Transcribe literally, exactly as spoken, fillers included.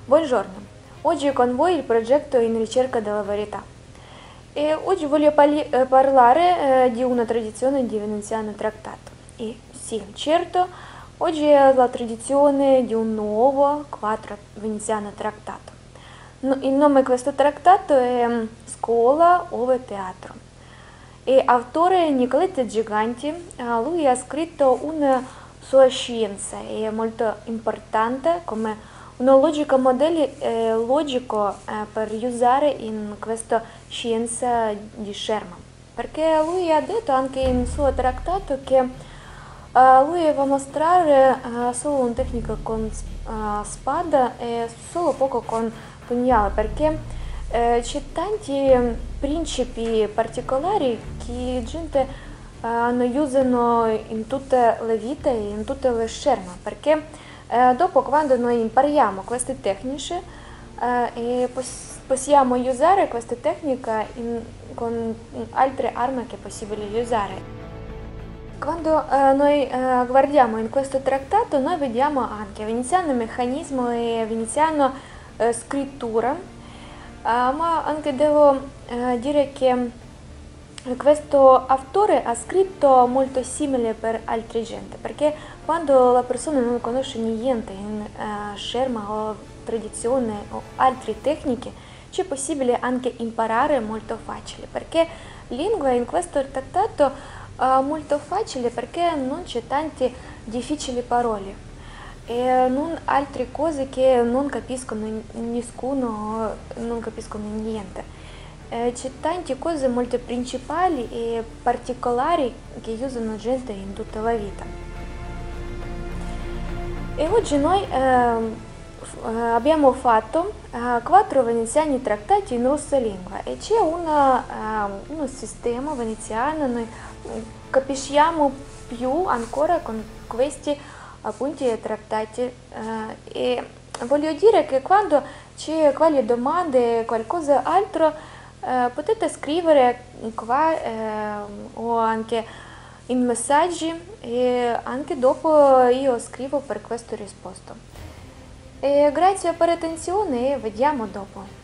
Buongiorno, oggi con voi il progetto In ricerca della verità e oggi voglio pali- eh, parlare eh, di una tradizione di veneziano trattato. E sì, certo, oggi è la tradizione di un nuovo quattro veneziano trattato. No- il nome di questo trattato è mm, Scuola ove teatro. E autore Nicoletta Giganti, eh, lui ha scritto una sua scienza, è molto importante come una logica modello eh, logico eh, per usare in questa scienza di schermo. Perché lui ha detto anche in suo trattato che eh, lui va a mostrare eh, solo una tecnica con eh, spada e solo poco con pugnale, perché eh, c'è tanti principi particolari che gente eh, non usano in tutta la vita e in tutte le scherme, perché eh, dopo quando noi impariamo queste tecniche eh, e pos- possiamo usare queste tecniche in- con altre armi che è possibile usare. Quando eh, noi eh, guardiamo in questo trattato, noi vediamo anche veneziano meccanismo e veneziano eh, scrittura, eh, ma anche devo eh, dire che questo autore ha scritto molto simile per altre gente, perché quando la persona non conosce niente in eh, scherma o tradizione o altre tecniche, c'è possibile anche imparare molto facile, perché lingua in questo trattato è molto facile perché non c'è tante difficili parole e non altre cose che non capiscono nessuno, non capiscono niente. Eh, c'è tante cose molto principali e particolari che usano gente in tutta la vita. E oggi noi ehm, f- eh, abbiamo fatto eh, quattro veneziani trattati in rossa lingua e c'è una, ehm, uno sistema veneziano, noi mm, capisciamo più ancora con questi appunti e trattati eh, e voglio dire che quando c'è qualche domanda, qualcosa altro, eh, potete scrivere qua eh, o anche in messaggi e anche dopo io scrivo per questa risposta. E grazie per l'attenzione e vediamo dopo.